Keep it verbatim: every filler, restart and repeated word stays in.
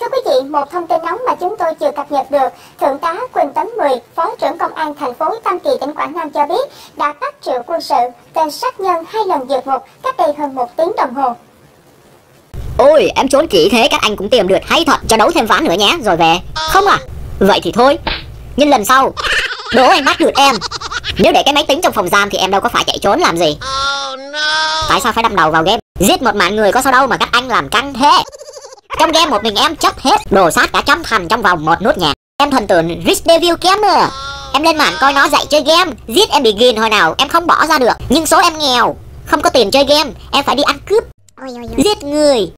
Thưa quý vị, một thông tin nóng mà chúng tôi chưa cập nhật được, Thượng tá Quỳnh Tấn Mười, Phó trưởng Công an thành phố Tam Kỳ, tỉnh Quảng Nam cho biết đã bắt Triệu Quân Sự, tên sát nhân hai lần vượt ngục cách đây hơn một tiếng đồng hồ. Ôi, em trốn kỹ thế các anh cũng tìm được, hay thật, cho đấu thêm ván nữa nhé, rồi về. Không à? Vậy thì thôi. Nhưng lần sau, đố anh bắt được em. Nếu để cái máy tính trong phòng giam thì em đâu có phải chạy trốn làm gì. Oh, no. Tại sao phải đâm đầu vào game? Giết một mạng người có sao đâu mà các anh làm căng thế. Trong game một mình em chấp hết đồ sát cả trăm thành trong vòng một nốt nhạc. Em thần tượng Rich Devil Gamer. Em lên mạng coi nó dạy chơi game, giết em begin hồi nào em không bỏ ra được. Nhưng số em nghèo, không có tiền chơi game, em phải đi ăn cướp, giết người.